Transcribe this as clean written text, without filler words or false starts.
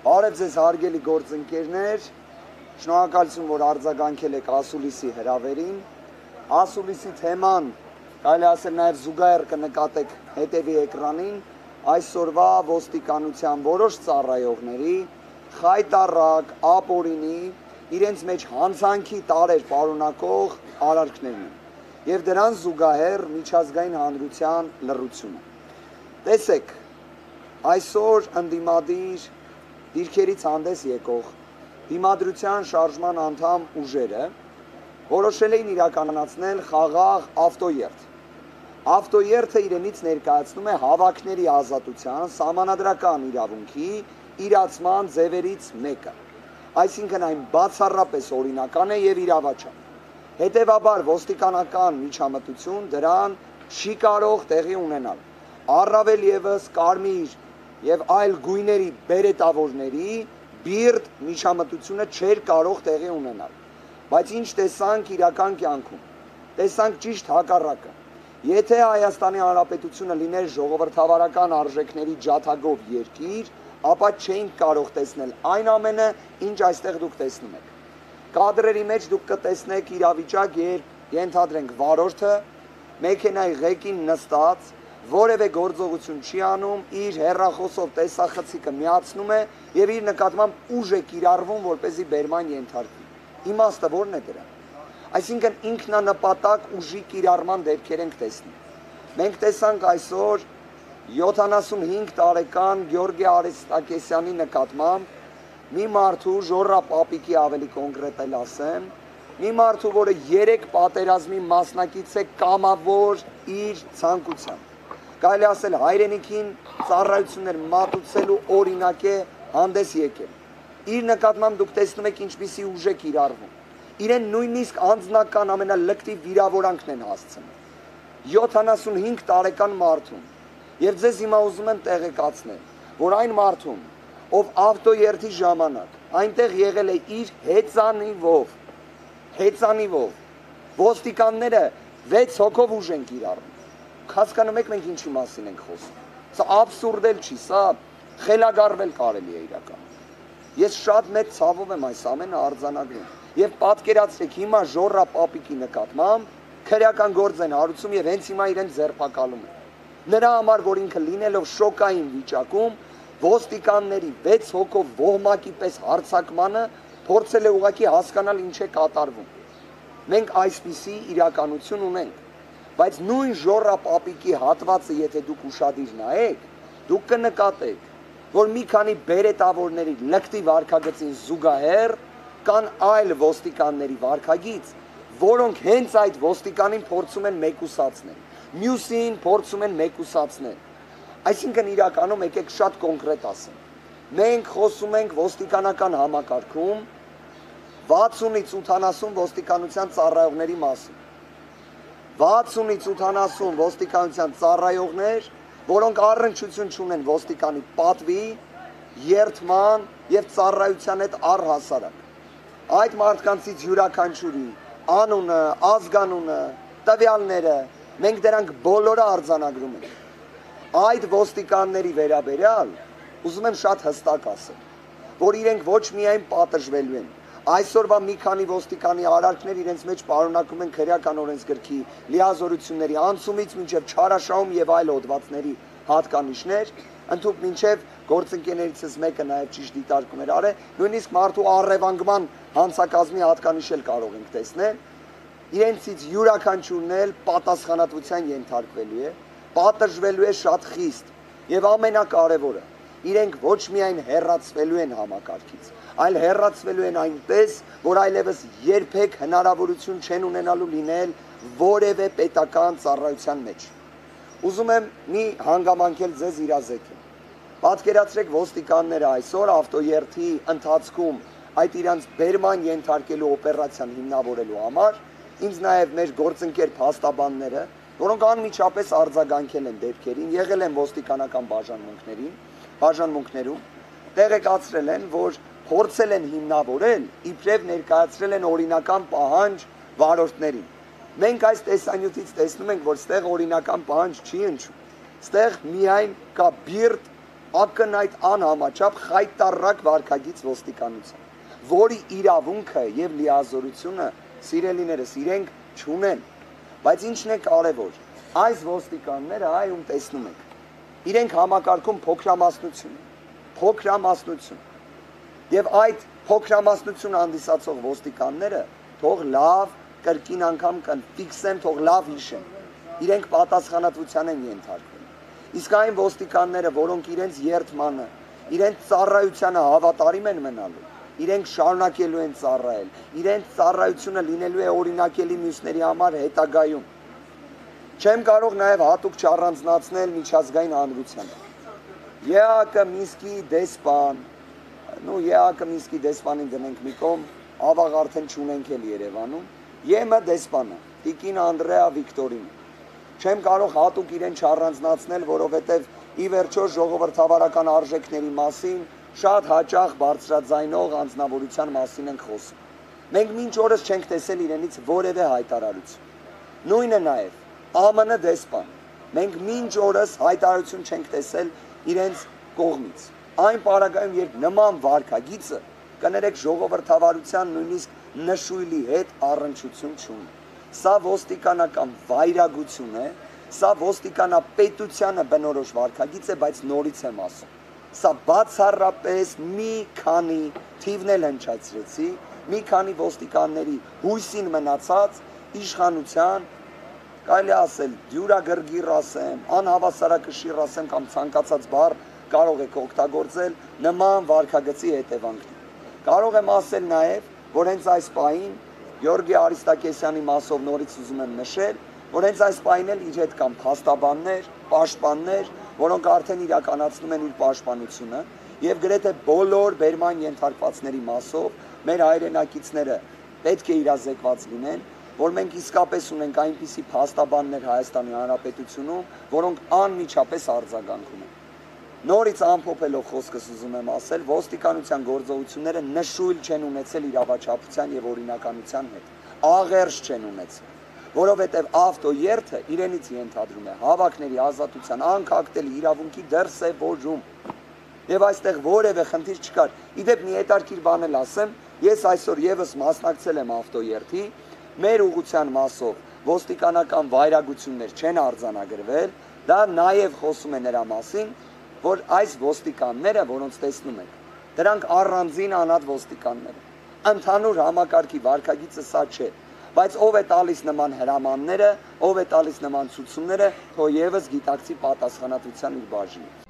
Բարև ձեզ հարգելի գործընկերներ, շնորհակալություն, որ արձագանքել եք ասուլիսի հրավերին։ Ասուլիսի թեման, կարելի ասել նաև զուգահեռ կնկատեք հետևի էկրանին, այսօրվա ոստիկանության որոշ ծառայողների խայտառակ, ապօրինի, իրենց մեջ հանցանքի տարրեր պարունակող արարքներն են եւ դրան զուգահեռ միջազգային հանրության լռությունը։ Տեսեք, այսօր ընդդիմադիր դիրքերից հանդես եկող դիմադրության շարժման անդամ ուժերը որոշել էին իրականացնել խաղաղ ավտոերթ։ Ավտոերթը իրենից ներկայացնում է հավաքների ազատության սահմանադրական իրավունքի իրացման ձևերից մեկը։ Այսինքն այն բացառապես օրինական է եւ իրավաչափ։ Հետևաբար ոստիկանական միջամտություն դրան չի կարող տեղի ունենալ։ Առավել եւս կարմիր եւ այլ գույների բերետավորների բիրտ միջամտությունը չէր կարող տեղի ունենալ։ Բայց ինչ տեսանք իրական կյանքում։ Տեսանք ճիշտ հակառակը։ Եթե Հայաստանի Հանրապետությունը լիներ ժողովրդավարական արժեքների ջաթագով երկիր, ապա չէինք կարող տեսնել այն ամենը, ինչ այստեղ դուք տեսնում եք։ Կադրերի մեջ դուք կտեսնեք իրավիճակ, երբ ենթադրենք վարորդը մեքենայի ղեկին նստած որևէ գործողություն չի անում, իր հեռախոսով տեսախցիկը միացնում է եւ իր նկատմամբ ուժ է կիրառվում, որպեսզի բերման ենթարկվի։ Իմաստը ո՞րն է դրա։ Այսինքն ինքնանպատակ ուժի կիրառման դեպքեր ենք տեսնում։ Մենք տեսանք այսօր 75 տարեկան Գյորգի Արեստակեսյանի նկատմամբ մի մարդու Dzorap ապիկի ավելի կոնկրետ ասեմ, մի մարդու, որը 3 պատերազմի մասնակից է կամավոր իր ցանկությամբ։ Կարելի ասել հայրենիքին ծառայություններ մատուցելու օրինակ է հանդես եկել։ Իր նկատմամբ դուք տեսնում եք ինչպիսի ուժ է կիրառվում։ Իրեն նույնիսկ անձնական ամենալկտի վիրավորանքն են հասցնում։ 75 տարեկան մարդուն։ Եվ ձեզ հիմա ուզում եմ տեղեկացնել, որ այն մարդուն, ով ավտոերթի ժամանակ այնտեղ եղել է իր հեծանիվով, ոստիկանները 6 հոգով ուժ են կիրառում։ Հասկանում եք մենք ինչի մասին ենք խոսում։ Սա աբսուրդ էլ չի, սա խելագարվել կարելի է իրական։ Ես շատ մեծ ցավով եմ այս ամենը արձանագրում։ Եվ պատկերացրեք հիմա Dzorap ապիկի նկատմամբ քրեական գործ են հարուցում եւ հենց հիմա իրեն ձերբակալում են։ Նրա համար, որ ինքը լինելով շոկային վիճակում, ոստիկանների 6 հոգով ոհմակի պես հարձակմանը փորձել է ուղղակի հասկանալ ինչ է կատարվում։ Մենք այսպիսի իրականություն ունենք, բայց նույն Dzorap ապիկի հատվածը, եթե դուք ուշադիր նայեք, դուք կնկատեք, որ մի քանի բերետավորների լկտի վարքագծին զուգահեռ կան այլ ոստիկանների վարքագիծ, որոնք հենց այդ ոստիկանին փորձում են մեկուսացնել, մյուսին փորձում են մեկուսացնել։ Այսինքն իրականում եկեք շատ կոնկրետ ասեմ։ Մենք խոսում ենք ոստիկանական համակարգում 60-ից 80 ոստիկանության ծառայողների մասին։ 60-ից 80 ոստիկանության ծառայողներ, որոնք առնչություն չունեն ոստիկանի պատվի, երդման եւ ծառայության հետ առհասարակ։ Այդ մարդկանցից յուրաքանչյուրի անունը, ազգանունը, տվյալները մենք դրանք բոլորը արձանագրում ենք։ Այդ ոստիկանների վերաբերյալ ուզում եմ շատ հստակ ասել, որ իրենք ոչ միայն պատժվելու են, այսօրվա մի քանի ոստիկանի արարքներ իրենց մեջ պարունակում են քրեական օրենսգրքի լիազորությունների անցումից մինչև չարաշահում եւ այլ հոդվածների հատկանիշներ, ընդհանուր մինչև գործընկերներիցս մեկը նաեւ ճիշտ դիտարկում էր արել, նույնիսկ մարդու առևանգման հանցակազմի հատկանիշ էլ կարող ենք տեսնել, իրենցից յուրաքանչյուրն էլ պատասխանատվության ենթարկվելու է, պատժվելու է շատ խիստ եւ ամենակարևորը, իրենք ոչ միայն հեռացվելու են համակարգից, այլ հեռացվելու են այնպես, որ այլևս երբեք հնարավորություն չեն ունենալու լինել որևէ պետական ծառայության մեջ։ Ուզում եմ մի հանգամանքել ձեզ իրազեկել։ Պատկերացրեք ոստիկանները այսօր ավտոերթի ընթացքում այդ իրանց բերման ենթարկելու օպերացիան հիմնավորելու համար, ինձ նաև մեր գործընկեր փաստաբանները, որոնք անմիջապես արձագանքել են դեպքերին, եղել են ոստիկանական բաժանմունքներում, տեղեկացրել են, որ փորձել են հիմնավորել, իբրև ներկայացրել են օրինական պահանջ վարորդներին։ Մենք այս տեսանյութից տեսնում ենք, որ ստեղ օրինական պահանջ չի հնչում։ Ստեղ միայն կա բիրտ ակնհայտ անհամաչափ խայտառակ վարքագիծ ոստիկանության, որի իրավունքը եւ լիազորությունը սիրելիներս իրենք չունեն, բայց ինչն է կարևոր, այս ոստիկանները այում տեսնում եք, իրենք համակարգում փոքրամասնություն, եւ այդ փոքրամասնություն հանդիսացող ոստիկանները թող լավ կրկին անգամ կֆիքսեն, թող լավ հիշեն, իրենք պատասխանատվության են ենթարկվում, իսկ այն ոստիկանները, որոնք իրենց երդմանը, իրենց ծառայությանը հավատարիմ են մնալու, իրենք շարունակելու են ծառայել, իրենց ծառայությունը լինելու է օրինակելի մյուսների համար հետագայում։ Չեմ կարող նաև հատուկ չառանձնացնել միջազգային հանրությանը։ ԵԱԿ Մինսկի դեսպան, ԵԱԿ Մինսկի դեսպանին դնենք մի կողմ, ավաղ արդեն չունենք էլ Երևանում, ԵՄ դեսպանը, Տիկին Անդրեա Վիկտորին։ Չեմ կարող հատուկ իրեն չառանձնացնել, որովհետև ի վերջո ժողովրդավարական արժեքների մասին շատ հաճախ բարձրաձայնող անձնավորության մասին ենք խոսում։ Մենք մինչ օրս չենք տեսել իրենից որևէ հայտարարություն։ Նույնը նաև ԱՄՆ դեսպան։ Մենք մինչ օրս հայտարարություն չենք տեսել իրենց կողմից։ Այն պարագայում, երբ նման վարքագիծը կներեք ժողովրդավարության նույնիսկ նշույլի հետ առնչություն չունի։ Սա ոստիկանական վայրագություն է, սա ոստիկանապետությանը բնորոշ վարքագիծ է, բայց նորից եմ ասում։ Սա բացառապես մի քանի թիվն էլ հնչեցրեցի, մի քանի ոստիկանների հույսին մնացած իշխանության, կարելի ասել դյուրագրգիռ ասեմ, անհավասարակշիռ ասեմ կամ ցանկացած բառ կարող եք օգտագործել նման վարքագծի հետևանքին։ Կարող եմ ասել նաև, որ հենց այս պահին Գյորգի Արիստակեսյանի մասով նորից ուզում եմ նշել, որ հենց այս պահին էլ իր հետ կան փաստաբաններ, պաշտպաններ, որոնք արդեն իրականացնում են իր պաշտպանությունը, եւ գրեթե բոլոր բերման ենթարկվածների մասով մեր հայրենակիցները պետք է իրազեկված լինեն, որ մենք իսկապես ունենք այնպիսի փաստաբաններ Հայաստանի Հանրապետությունում, որոնք անմիջապես արձագանքում են։ Նորից ամփոփելով խոսքս ուզում եմ ասել, ոստիկանության գործողությունները նշույլ չեն ունեցել իրավաչափության եւ օրինականության հետ, աղերս չեն ունեցել, որովհետև ավտոերթը իրենից ենթադրում է հավաքների ազատության անկախտելի իրավունքի դրսևորում։ Եվ այստեղ որևէ խնդիր չկար։ Իդեպ մի հետաքրքիր բան էլ ասեմ, ես այսօր եւս մասնակցել եմ ավտոերթի, մեր ուղղության մասով ոստիկանական վայրագություններ չեն արձանագրվել, դա նաեւ խոսում է նրա մասին, որ այս ոստիկանները, որոնց տեսնում եք, դրանք առանձին անհատ ոստիկաններ են։ Ընդհանուր համակարգի վարքագիծը սա չէ, բայց ով է տալիս նման հրամանները, ով է տալիս նման ցուցումները, թող եւս գիտակցի պատասխանատվության իր բաժինը։